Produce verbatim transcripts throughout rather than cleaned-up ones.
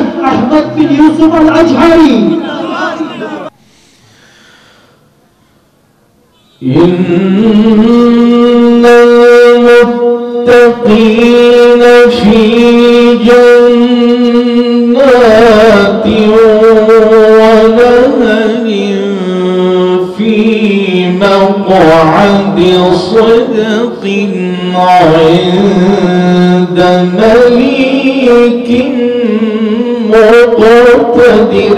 الشيخ أحمد بن يوسف الأجهري. إن المتقين في جنات ونهر في مقعد صدق عند مليك مقتدر.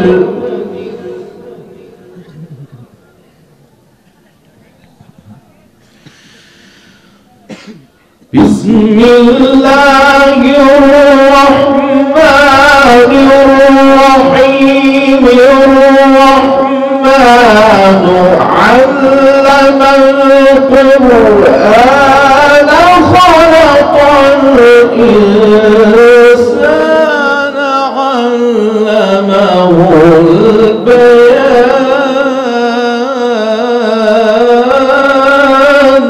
بسم الله الرحمن الرحيم. الرحمن علم القرآن خلق الإنسان علمه البيان.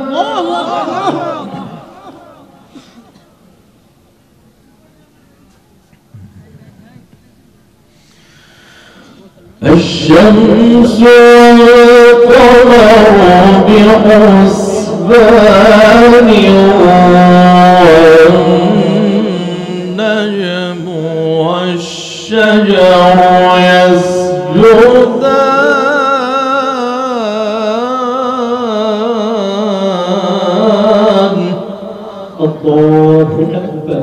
الشمس والقمر بحسبان والنجم والشجر يسجدان. الله أكبر.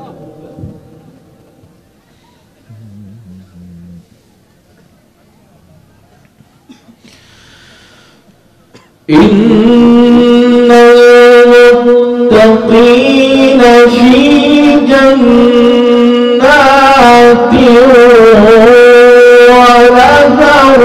إن المتقين في جنات ونهر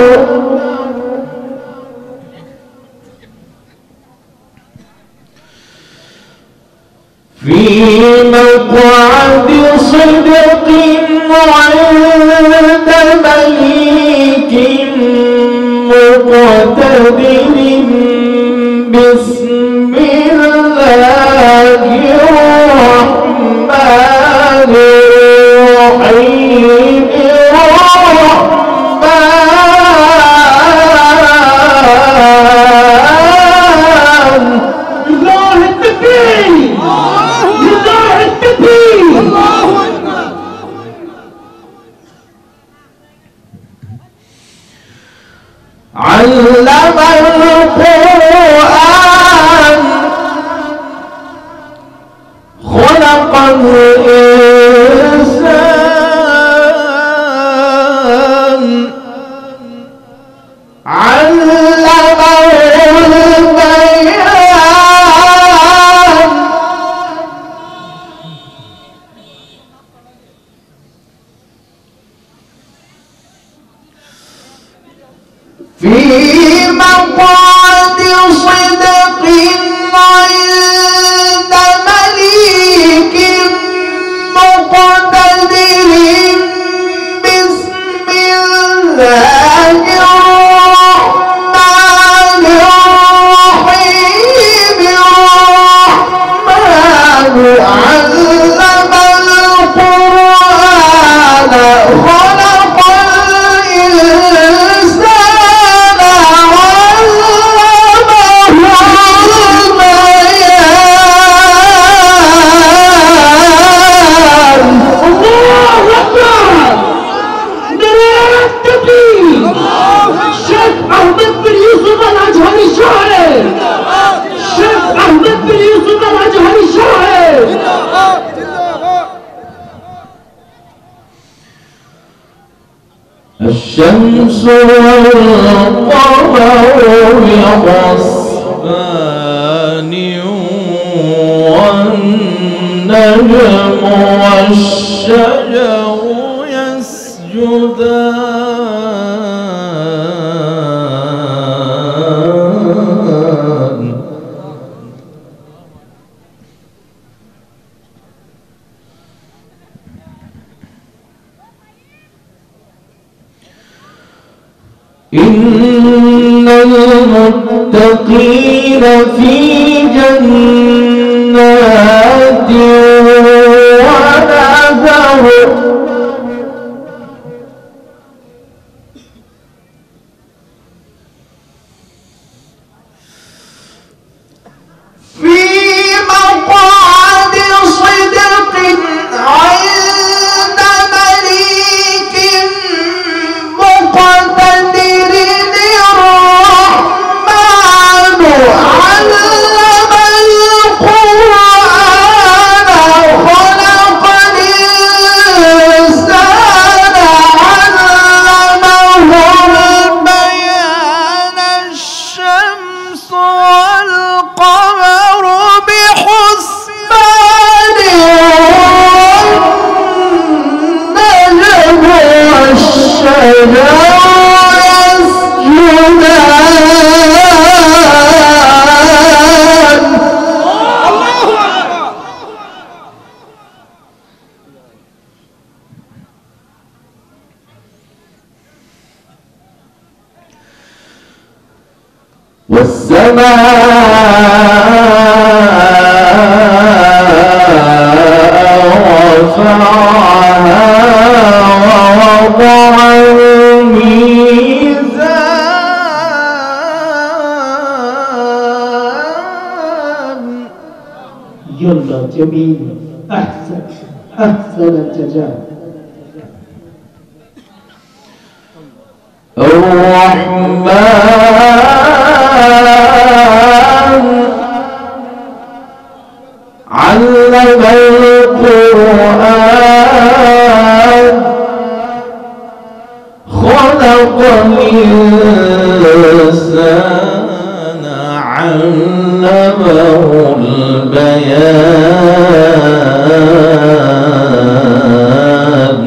في مقعد صدق عند مليك مقتدر. بسم الله الرحمن الرحيم. الرحمن لله التكبير، لله التكبير. الله أكبر. علم القرآن خلق الإنسان علمه البيان. في مقعد صدق عند مليك مقتدر. بسم الله الرحمن الرحيم. الرحمن علم القرآن خلق الإنسان الشيخ أحمد بن يوسف الأجهري الشاعر. الشيخ أحمد بن يوسف الأجهري الشاعر. الشمس والقمر بحسبان والنجم والشجر يسجدان. إن المتقين في جنات ونهر والقمر بحسبان والنجم والشجر والسماء رفعها ووضع الميزان. يلا جميل، أحسن أحسن الجزاء. الرحمن علم القرآن خلق الإنسان علمه البيان.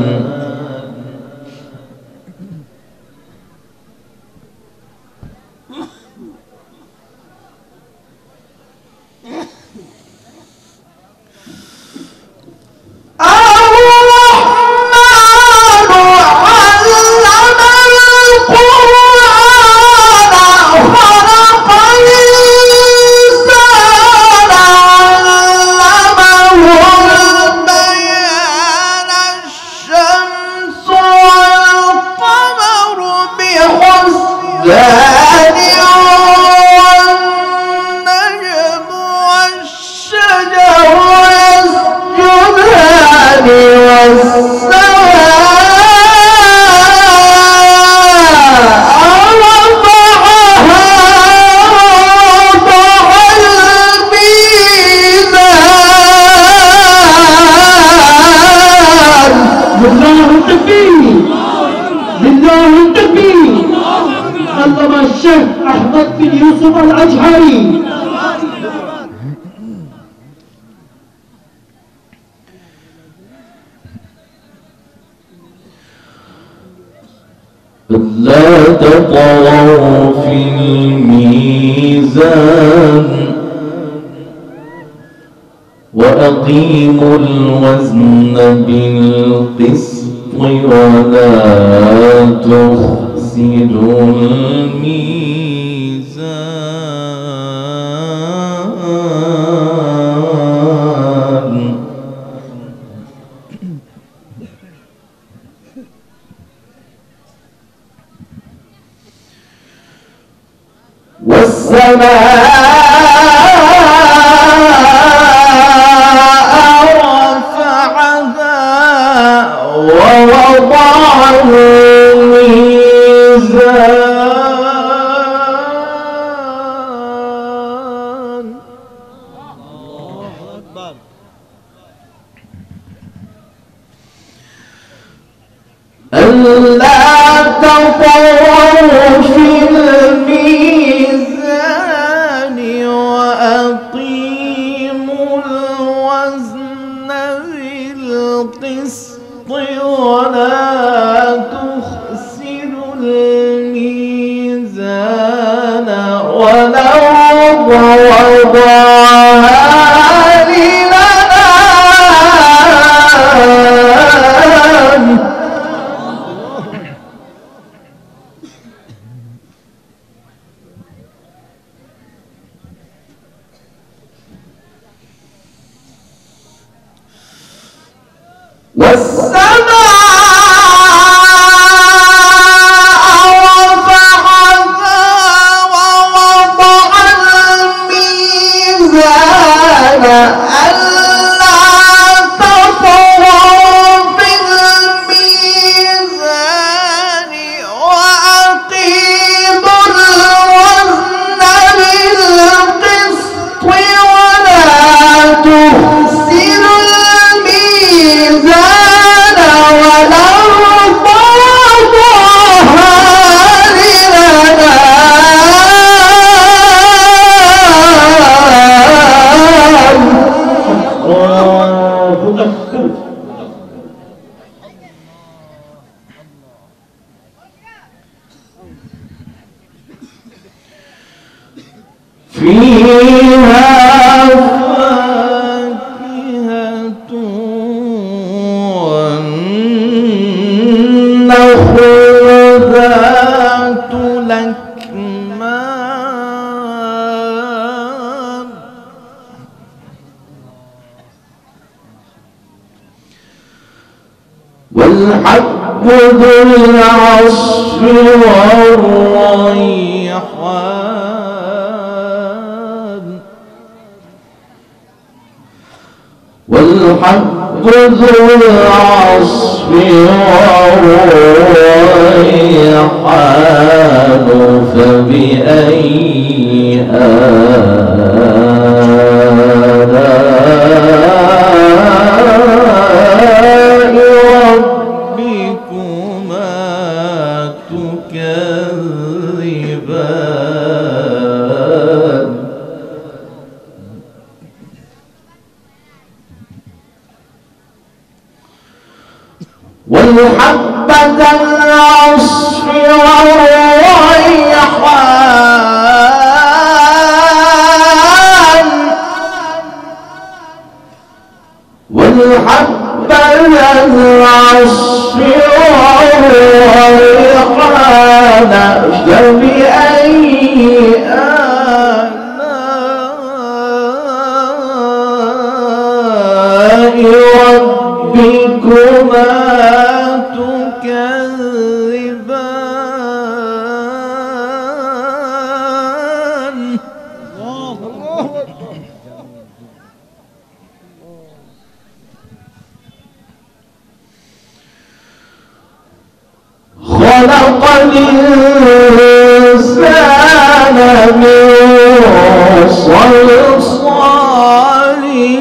الشيخ أحمد بن يوسف الأجهري. لا تطغوا في الميزان وأقيموا الوزن بالقسط ولا تخسروا الميزان. والسماء رفعها ووضع الميزان. ألا تطغوا في الميزان وأقيموا الوزن بالقسط ولا تخسروا الميزان والأرض وضعها للأنام. والسماء رفعها ووضع الميزان ألا تطغوا في الميزان وأقيموا الوزن بالقسط ولا تخسروا الميزان والنخل ذات الأكمام والحب ذو العصف والريحان والحب ذو العصف والريحان فبأي آلاء ربكما تكذبان والحبة العصف والريحان والحبة العصف والريحان فبأي آلاء ربكما تكذبان خلق الإنسان من صلصال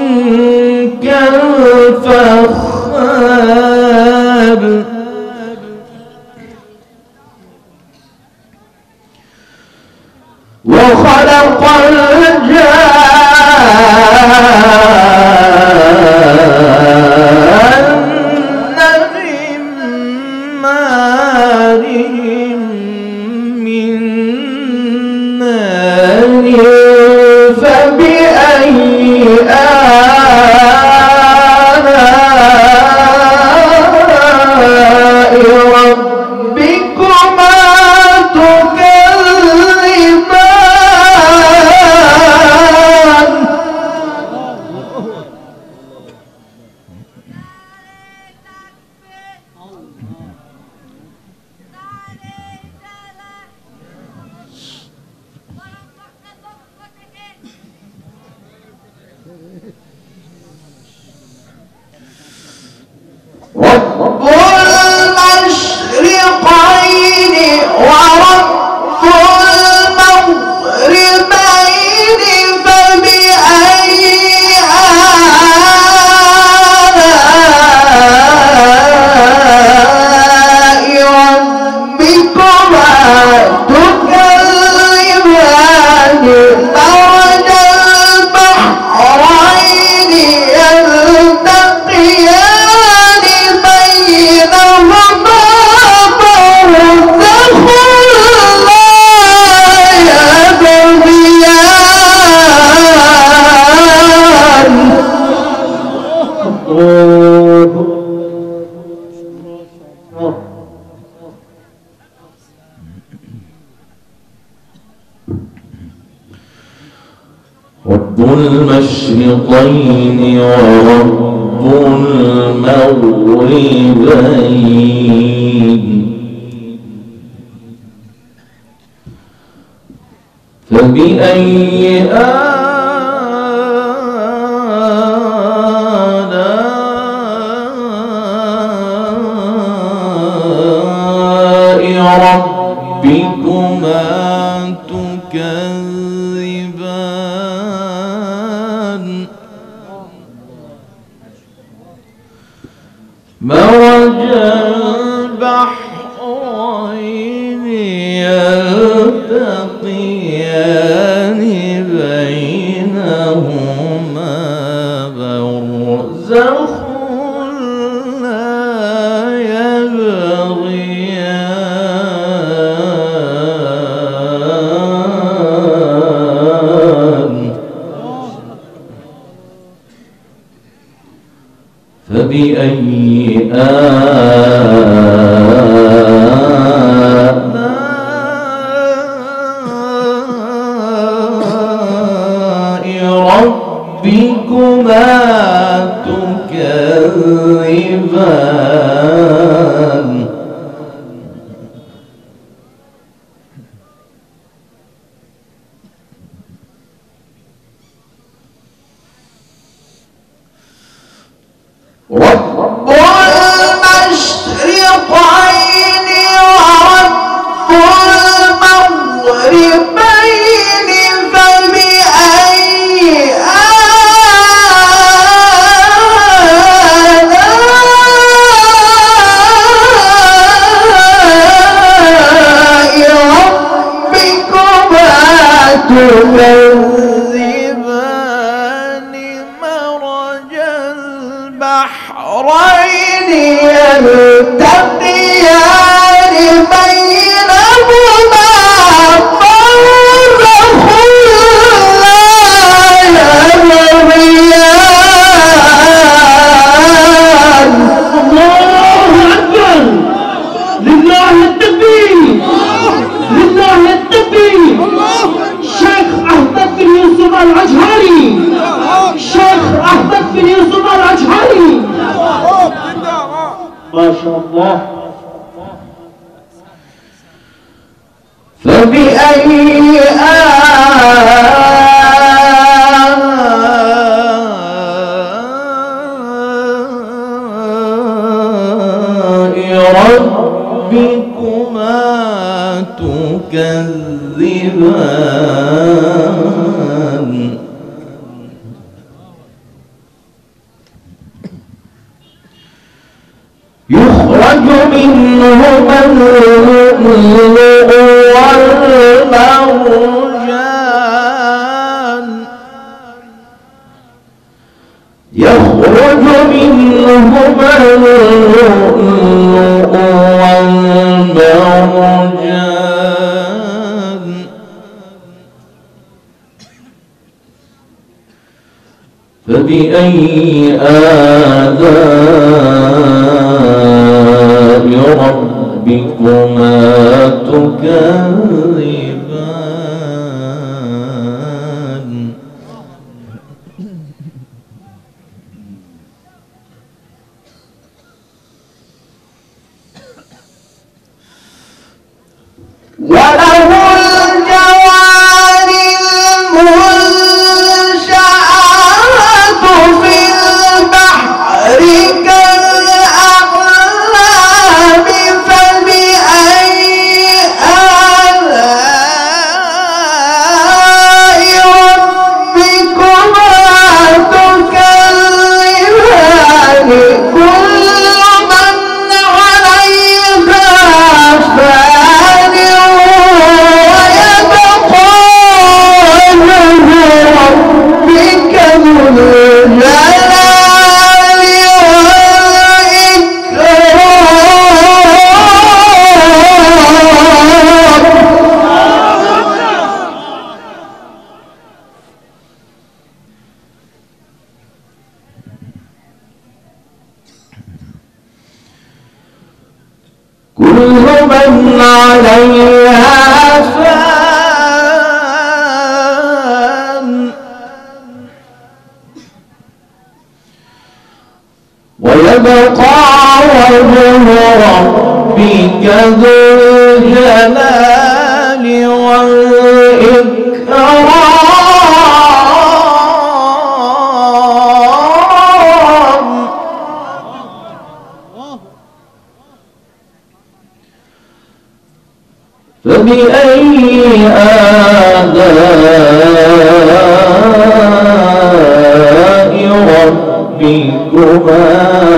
كالفخار وخلق الجان من مارج من نار فبأي آلاء ربكما تكذبان رب المشرقين ورب المغربين فبأي آلاء ربكما تكذبان مرج البحرين يلتقيان بينهما برزخ لا يبغيان رب المشرقين ورب المغربين فبأي آلاء ربكما تكذبان مرج البحرين يلتقيان بينهما برزخ لا يبغيان فبأي آلاء ربكما تكذبان رب المشرقين ورب المغربين فبأي آلاء ربكما تكذبان مرج البحرين يلتقيان بينهما برزخ لا يبغيان. الله أكبر، لله التكبير، لله التكبير. شيخ أحمد بن يوسف العجهري، شيخ أحمد بن يوسف العجهري، ما شاء الله. فبأي آلاء ربكما تكذبان يخرج منهما اللؤلؤ والمرجان يخرج منهما اللؤلؤ والمرجان فبأي آلاء ربكما تكذبان وله الجوار المنشآت في البحر كالأعلام فبأي آلاء ربكما تكذبان كل من عليها فان ويبقى وجه ربك ذو الجلال كل من عليها فان ويبقى وجه ربك ذو الجلال والإكرام فبأي آلاء ربكما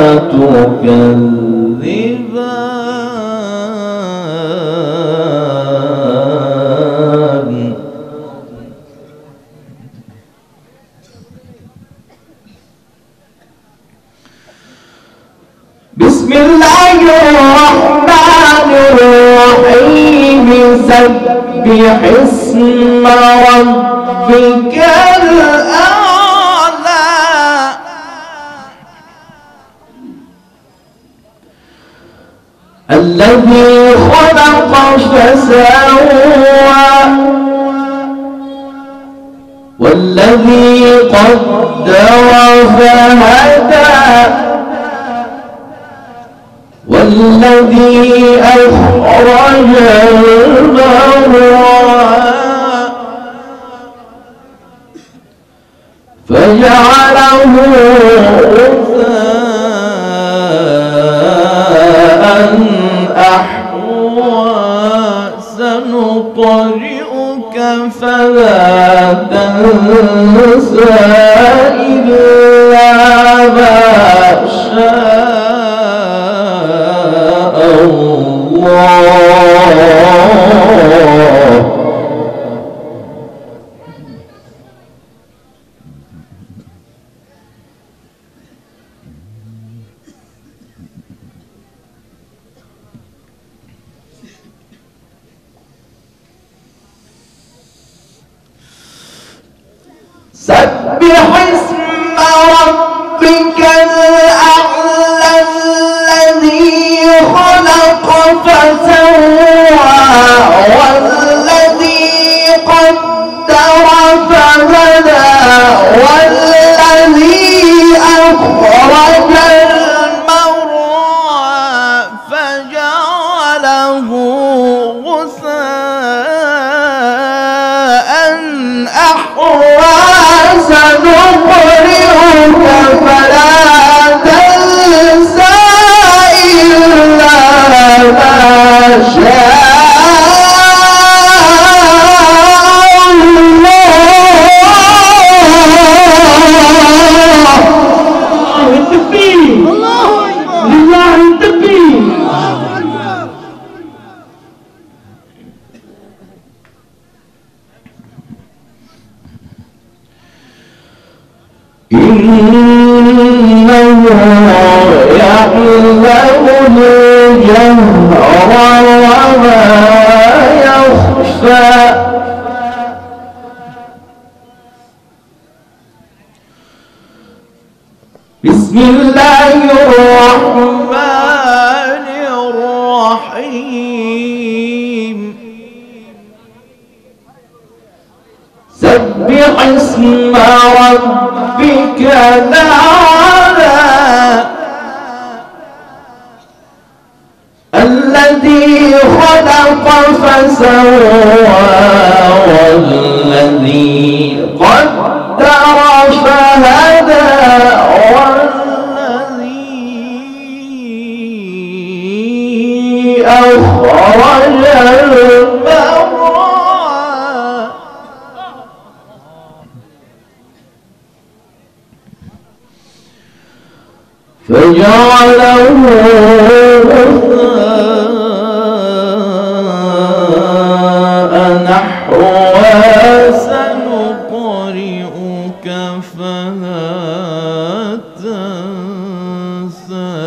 تكذبان بسم الله الرحمن الرحيم سبح اسم ربك الأعلى والذي خلق فسوى والذي قدر فهدى والذي أخرج المرعى فجعله غثاء أحوى سنقرئك فلا تنسى إلا ما شاء الله. سبح اسم ربك الأعلى الذي خلق فسوى والذي قدر فهدى والذي أخرج المرعى فجعله غثاء أحوى سنقرئك فلا تنسى إلا ما شاء الله. التكبير، لله التكبير. إنه يعلم الجهر وما يخفى. بسم الله الرحمن الرحيم. سبح اسم ربك الأعلى الذي خلق فسوى والذي قدر فهدى والذي أخرج المرعى فجعله غثاء نحوا سنقرئك فلا تنسى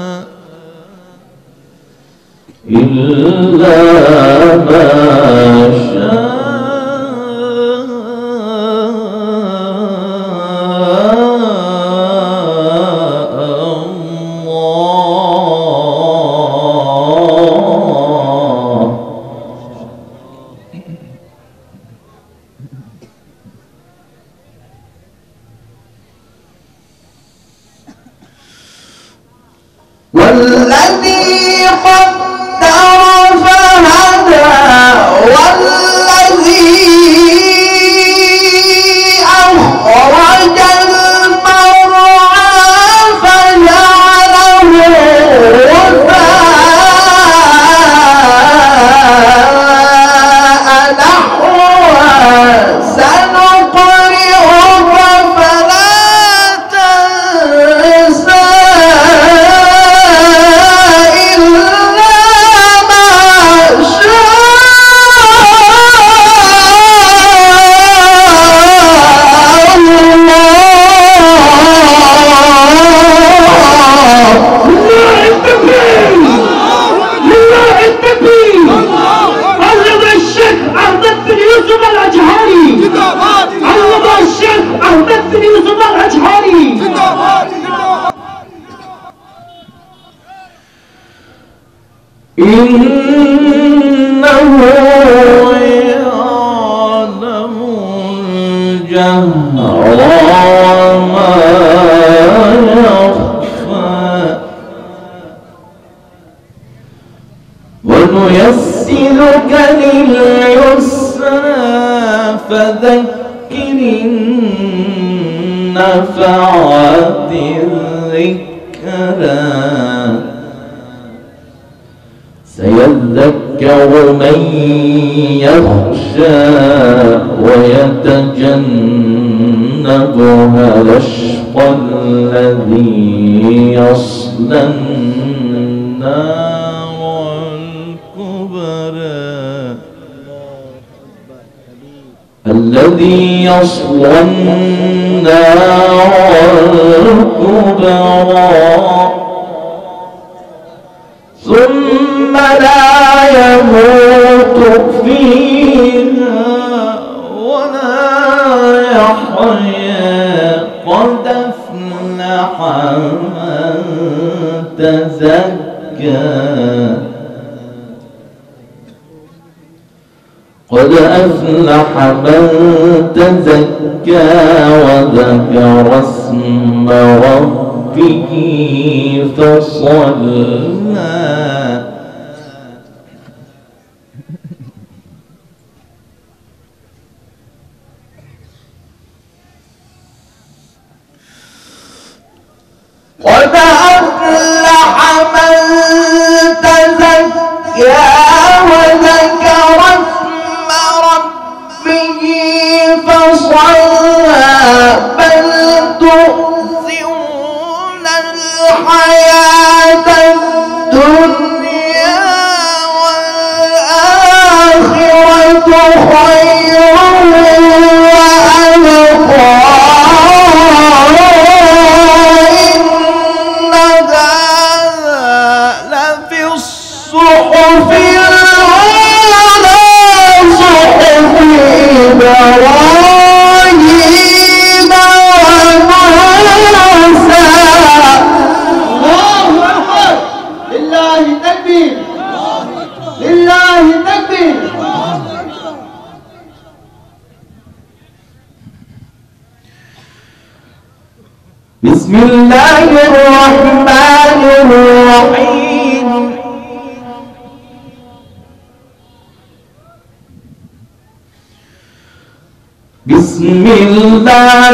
إلا ما شاء والذي قدر فهدى والذي أخرج المرعى فجعله غثاء نحوا سنقرئك فلا تنسى إلا إنه يعلم الجهر وما يخفى ونيسرك لليسرى فذكر إن نفعت الذكرى سيذكر من يخشى ويتجنبها الأشقى الذي يصلى النار الكبرى الذي يصلى النار الكبرى ثم لا يموت فيها ولا يحيا قد أفلح من تزكى قد أفلح من تزكى وذكر اسم ربه فصلى قد أفلح من تزكى وذكر اسم ربه فصلى بل تؤثرون الحياة الدنيا والآخرة خير وأبقى الصحف الأولى صحف إبراهيم وموسى. الله أكبر. لله تكبير لله تكبير. بسم الله الرحمن الرحيم. بسم الله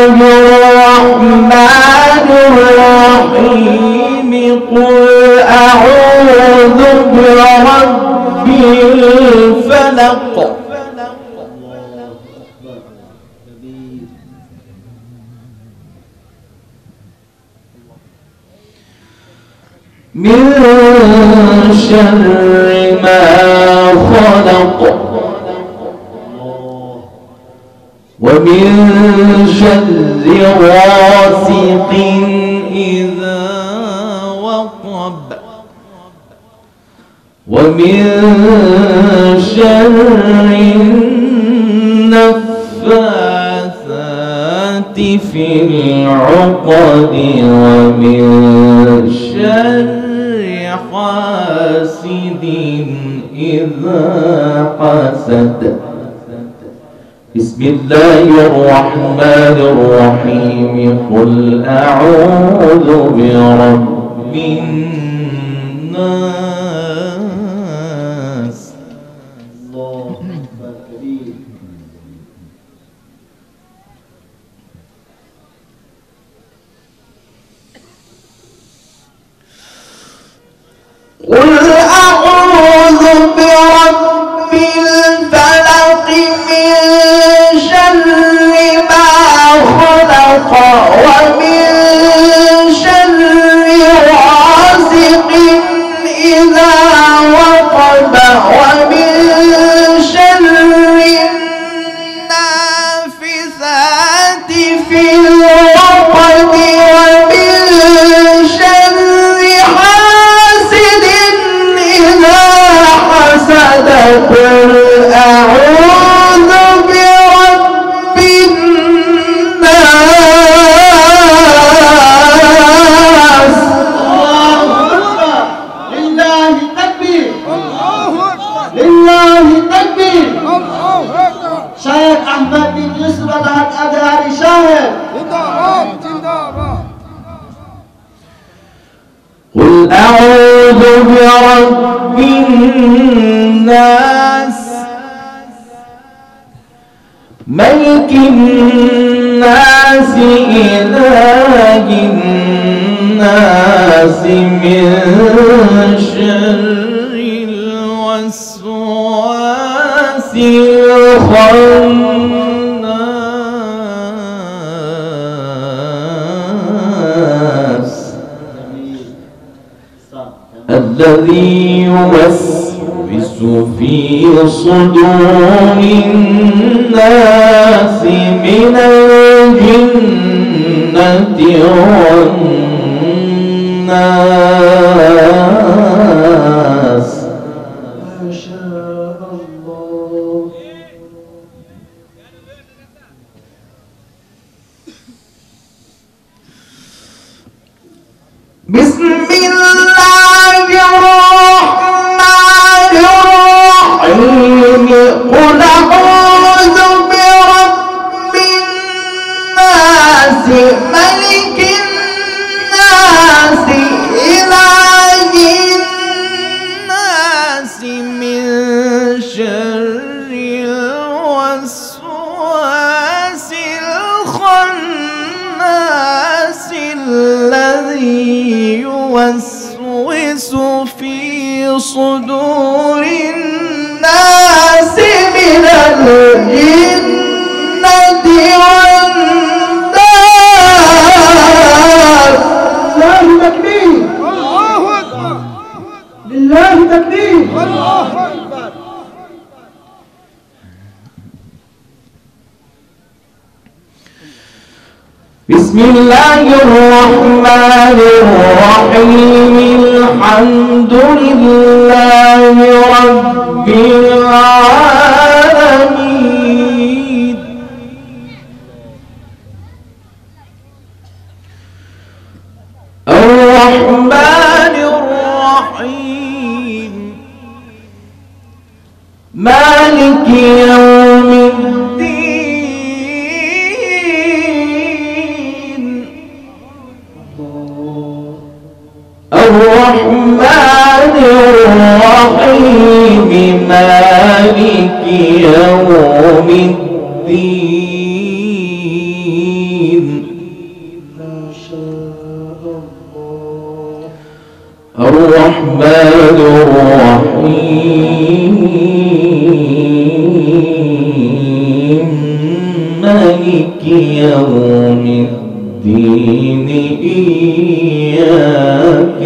الرحمن الرحيم. قل أعوذ برب الفلق من شر ما خلق ومن شر غاسق إذا وقب ومن شر النفاثات في العقد ومن شر حاسد إذا حسد. بسم الله الرحمن الرحيم. قل أعوذ برب الناس. الله أكبر كبير. قل أعوذ برب الفلق من شر ما خلق ومن شر غاسق إذا وقب ومن شر النافثات في العقد ومن شر حاسد ملك الناس إله الناس من شر الوسواس الخناس الذي يوسوس في صدور الناس من الجنة والناس. ما شاء الله. بسم الله الرحمن الرحيم. قل أعوذ برب الناس ملك الناس إله الناس من شر الوسواس الخناس الذي يوسوس في صدور الناس من الجنة والناس. لله تكبير. الله أكبر. لله تكبير. الله أكبر. بسم الله الرحمن الرحيم. الحمد لله رب العالمين. الرحمن الرحيم مالك يوم الدين. الرحمن الرحيم مالك يوم الدين. ما شاء الله. الرحمن الرحيم مالك يوم الدين. إياك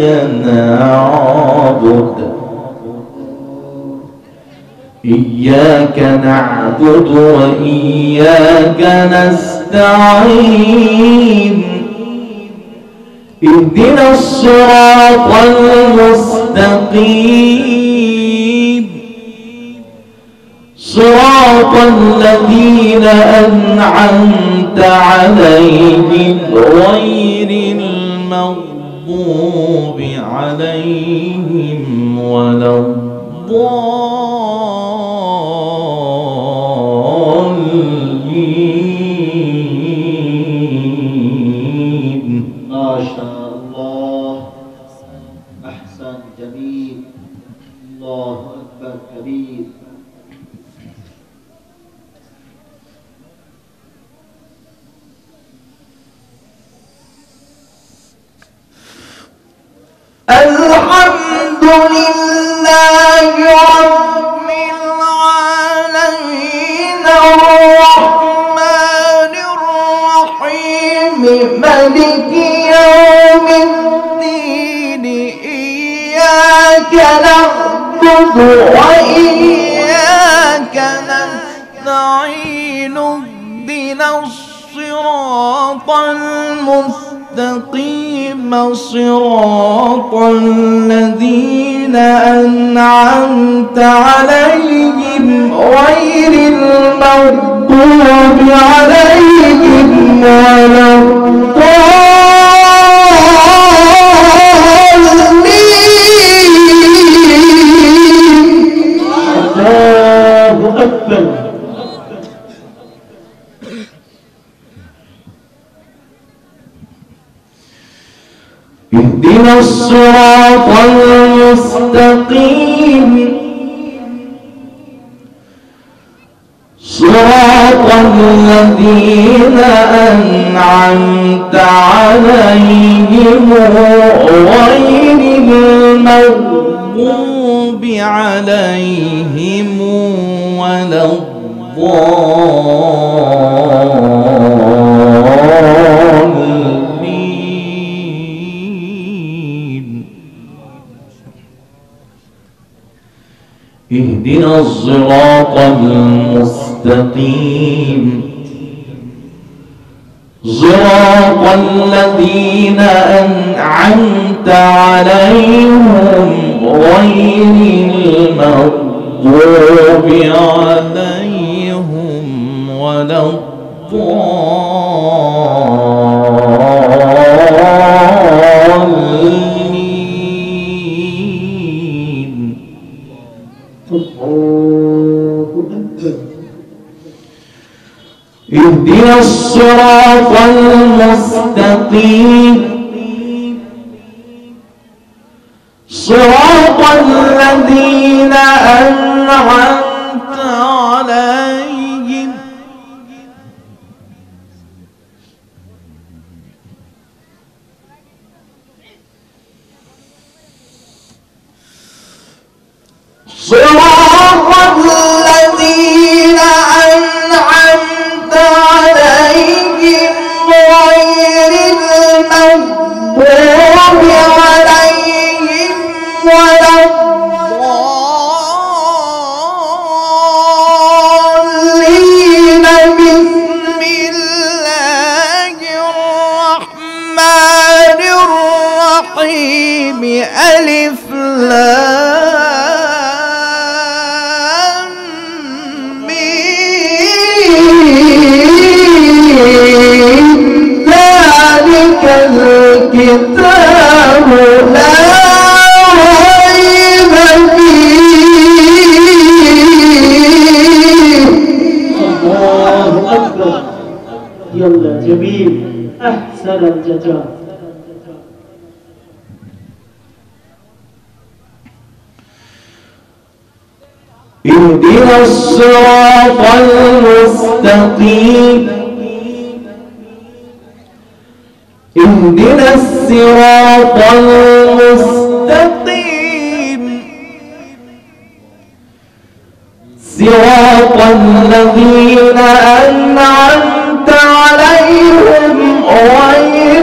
نعبد إياك نعبد وإياك نستعين. اهدنا الصراط المستقيم صراط الذين أنعمت عليهم غير المغضوب عليهم ولا الضالين. ما شاء الله. أحسن جميل. الله أكبر كبير. الحمد لله رب العالمين. الرحمن الرحيم مالك يوم الدين. إياك نعبد وإياك نستعين. اهدنا الصراط المستقيم صراط الذين أنعمت عليهم غير المغضوب عليهم ولا الضالين. الله أكبر. اهدنا الصراط المستقيم صراط صراط الذين أنعمت عليهم غير المغضوب عليهم ولا الضالين. اهدنا الصراط المستقيم صراط الذين أنعمت عليهم غير المغضوب عليهم ولا الضالين. اهدنا الصراط المستقيم صراط الذين أنعمت عليهم صراط الذين أنعمت عليهم غير المغضوب عليهم ولا الضالين. بسم الله الرحمن الرحيم. ألف لام ميم. ذلك الكتاب لا ريب فيه. الله أكبر. يلا جميل، أحسن الجزاء. اهدنا الصراط المستقيم اهدنا الصراط المستقيم صراط الذين أنعمت عليهم غير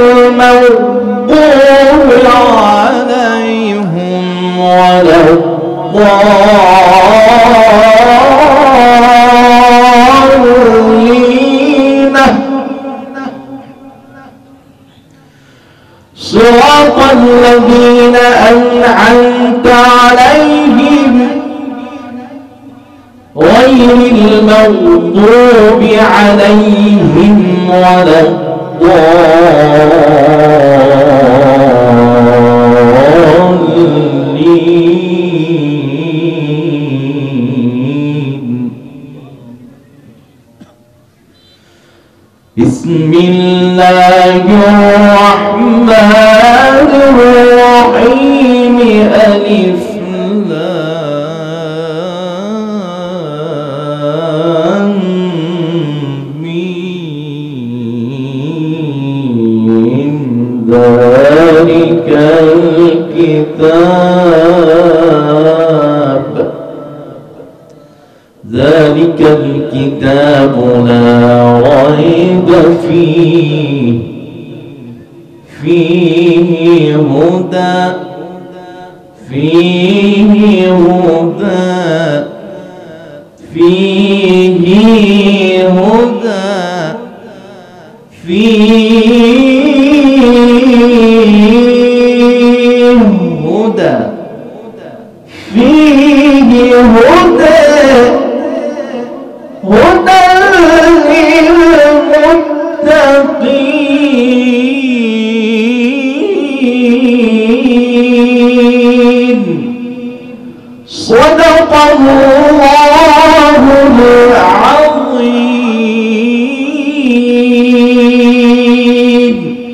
المغضوب عليهم ولا الضالين. صراط الذين أنعمت عليهم غير المغضوب عليهم ولا الضالين. بسم الله الرحمن الرحيم. ألف لام ميم. ذلك الكتاب ذلك الكتاب لا ريب فيه فيه هدى فيه هدى فيه هدى فيه هدى فيه هدى هدى للمتقين. صدق الله العظيم.